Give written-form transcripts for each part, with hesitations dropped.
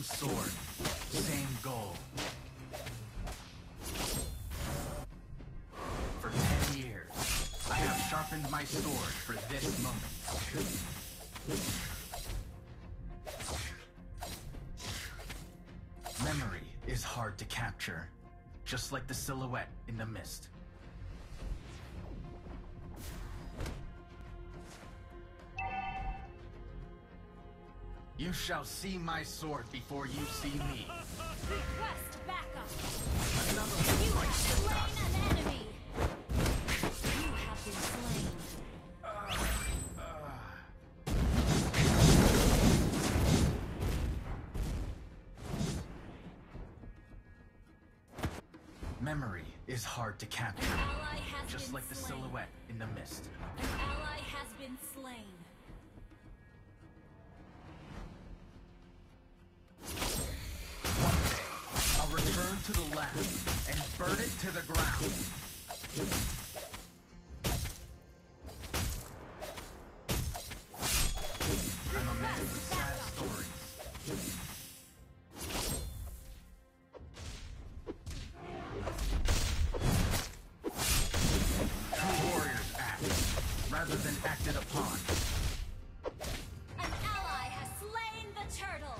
sword, same goal. For 10 years, I have sharpened my sword for this moment. Memory is hard to capture, just like the silhouette in the mist. You shall see my sword before you see me. Request backup. Another You one have bites the slain dust. an enemy. You have been slain. Memory is hard to capture, An ally has just been like the slain. silhouette in the mist. An ally has been slain. One day, I'll return to the lab and burn it to the ground. I'm a man with sad stories. True warriors act, rather than acted upon. An ally has slain the turtle.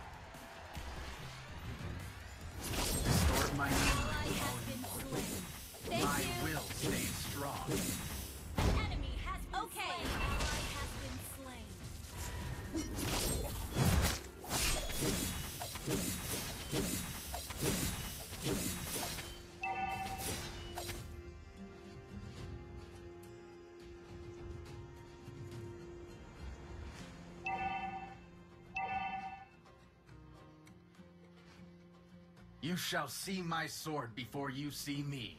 Distort my An ally memory has all you been want. slain. Thank My you. will stays strong. An enemy has been slain. An ally has been slain. You shall see my sword before you see me.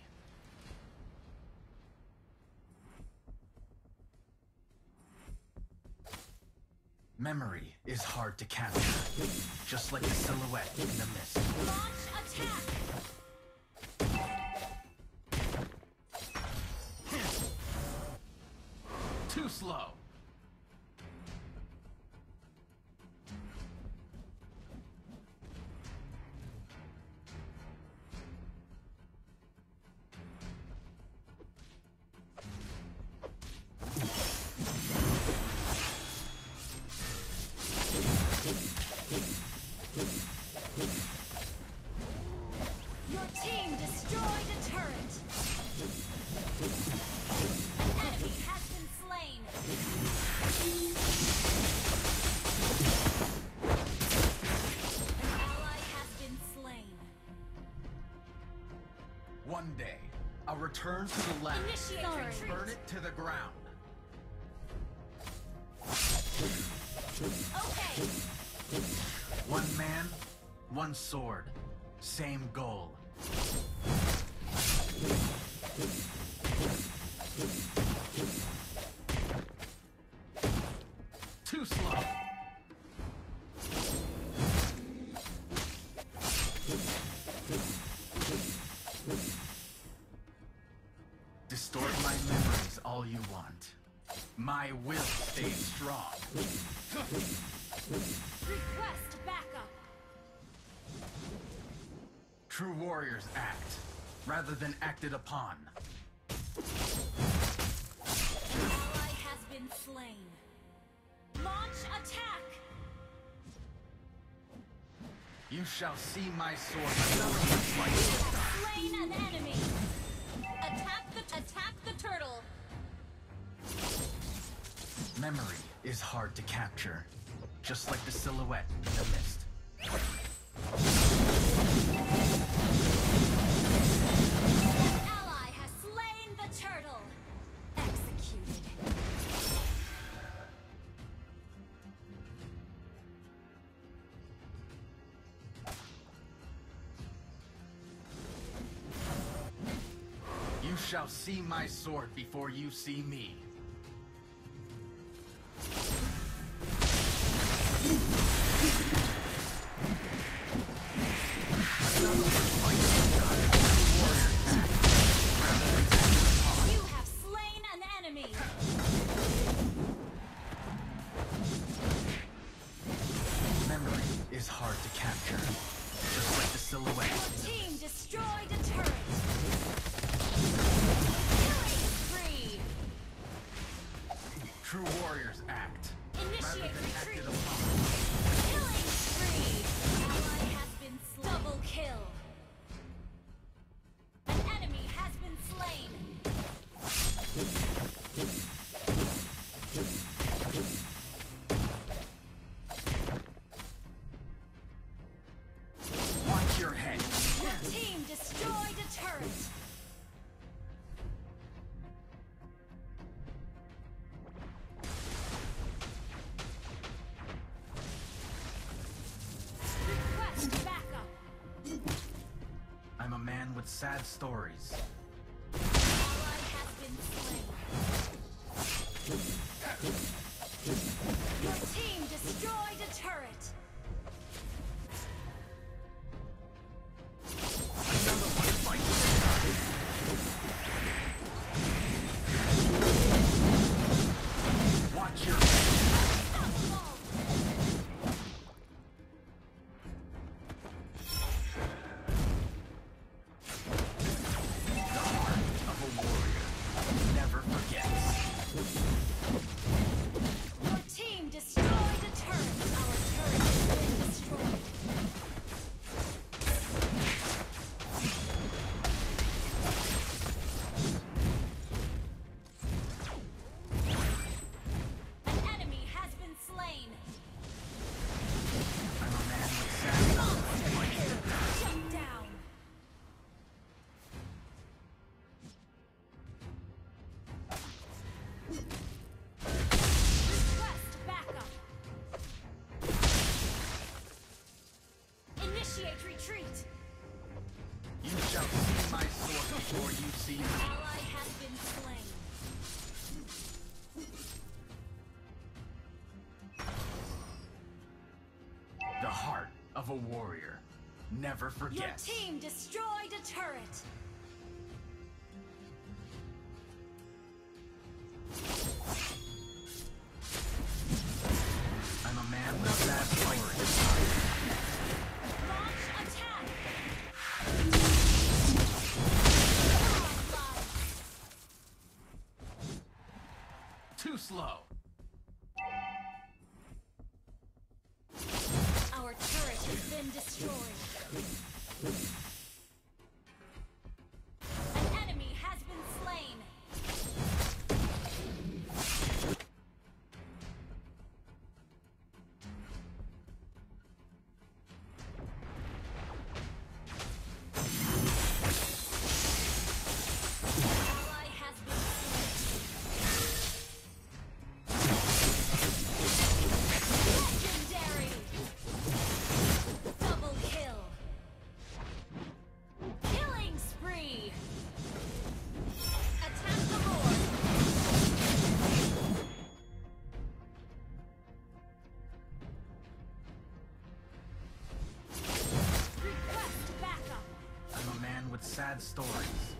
Memory is hard to capture, just like the silhouette in the mist. Launch attack. Too slow. Your team destroyed a turret. An enemy has been slain. An ally has been slain. One day, I'll return to the lab Initiate and retreat. burn it to the ground. Okay. One man, one sword, same goal. Too slow. Distort my memories all you want. My will stays strong. Request backup. True warriors act, rather than acted upon. An ally has been slain. Launch attack. You shall see my sword. Slain an enemy. Attack the turtle. Memory is hard to capture, just like the silhouette in the mist. An ally has slain the turtle. Executed. You shall see my sword before you see me. You have slain an enemy. Memory is hard to capture, just like the silhouette. Your team destroyed a turret. Killing spree. True warriors act. Initiate rather than retreat. acted upon. Killing spree. Ally has been slain. Double kill. An enemy has been slain. Watch your head. Your team destroyed a turret. Request backup. I'm a man with sad stories. Ally has been slain. Your team destroyed a turret. Another one fights. Watch your Unstoppable. The heart of a warrior never forgets. Your team destroyed a turret. Our turret has been destroyed. An enemy has been slain. I'm a man with sad Shut down. Request backup. Initiate retreat. You shall see my sword before you see me. Ally has been slain. The heart of a warrior never Your forgets. team destroyed a turret. I'm a man with sad stories. Launch attack. Godlike. Too slow. Our turret has been destroyed. An enemy has been slain. Ally has been slain. Legendary. Double kill. Killing spree. Attack the Lord. Request backup. I'm a man with sad stories.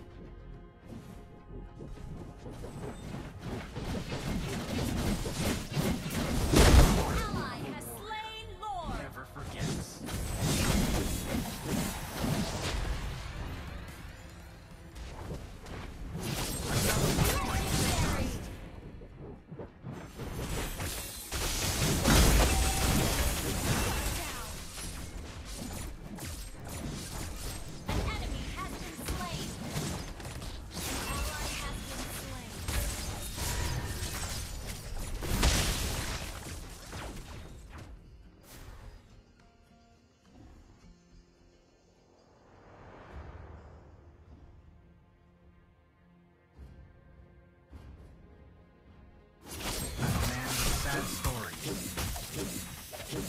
Ally has slain Lord. Never forgets. Legendary. Down. An enemy has been slain. An ally has been slain. I'm a man with sad stories.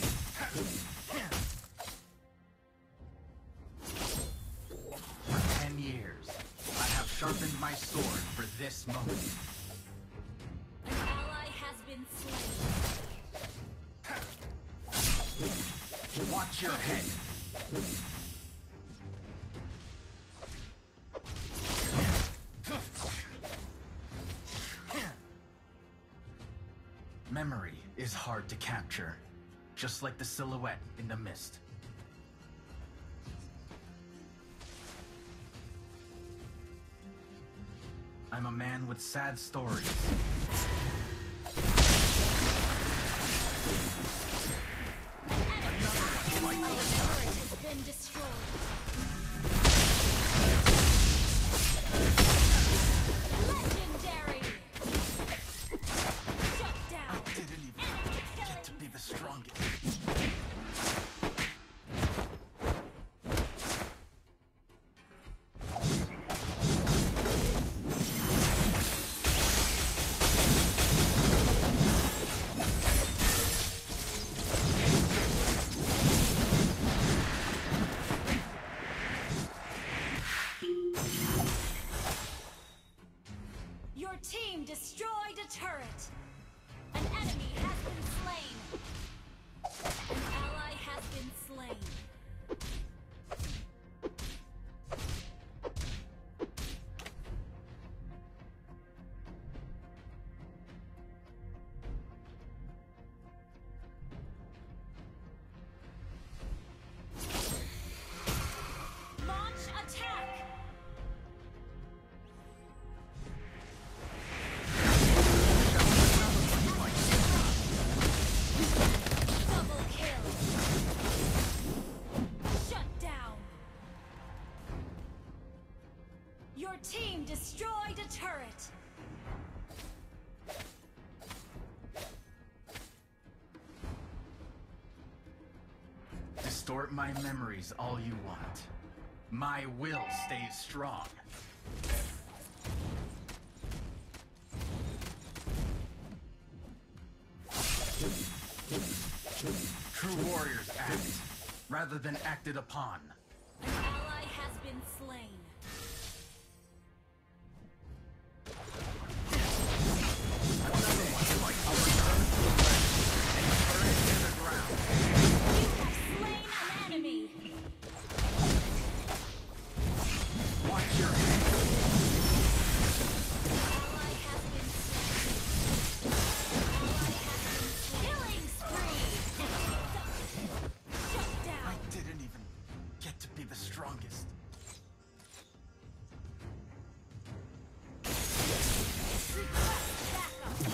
For 10 years, I have sharpened my sword for this moment. An ally has been slain. Watch your head. Memory is hard to capture, just like the silhouette in the mist. I'm a man with sad stories. Your turret has been destroyed. Legendary! Shut down! Didn't even Enemy get to killing! be the strongest. Your team destroyed a turret! An enemy has been slain! An ally has been slain. Launch attack! Double kill! Shut down! Your team destroyed a turret! Distort my memories all you want. My will stays strong. True warriors act, rather than acted upon. An ally has been slain. You have slain an enemy. Watch your head. Ally has been slain. Ally has been slain. Killing spree. Shut I down. didn't even get to be the strongest. Request backup.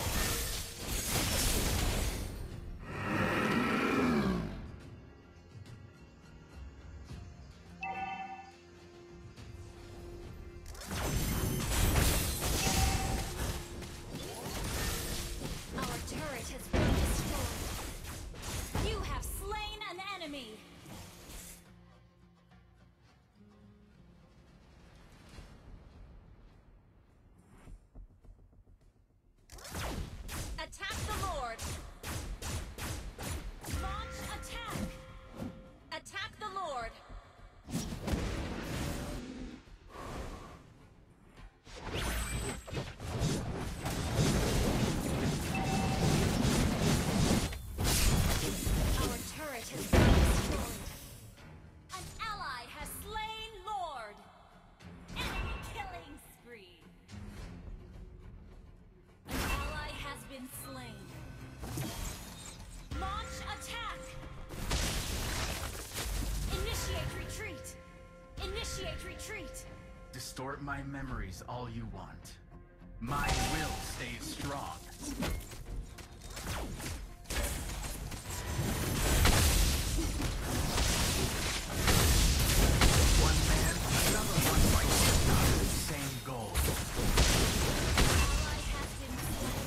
Our turret has been destroyed. You have slain an enemy. Attack the Lord. Launch attack. Attack the Lord. Our turret has been destroyed. An ally has slain Lord. Enemy killing spree. An ally has been slain. Launch attack. Initiate retreat. Initiate retreat. Distort my memories all you want. My will stays strong. One man, another one fights. Same goal. Ally has been slain.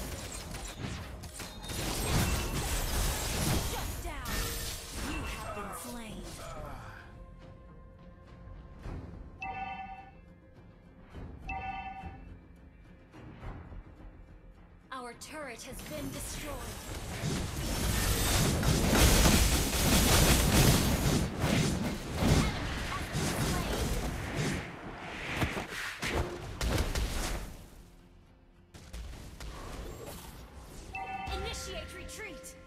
Shut down. You have been slain. Our turret has been destroyed. Initiate retreat!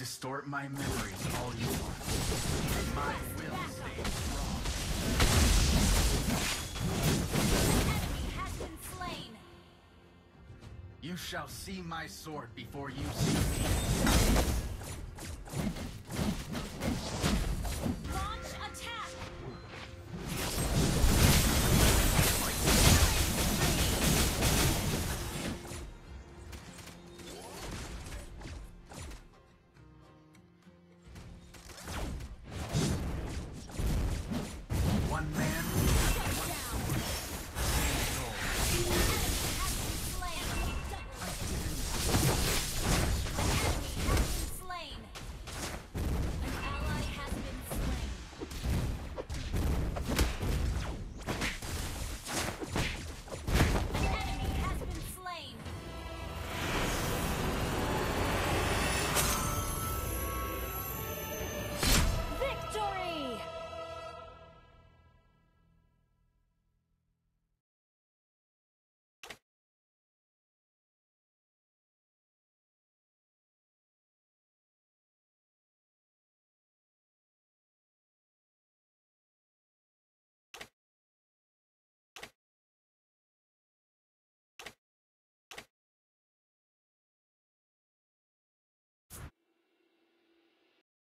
Distort my memories all you want. My will stays strong. An enemy has been slain. You shall see my sword before you see me.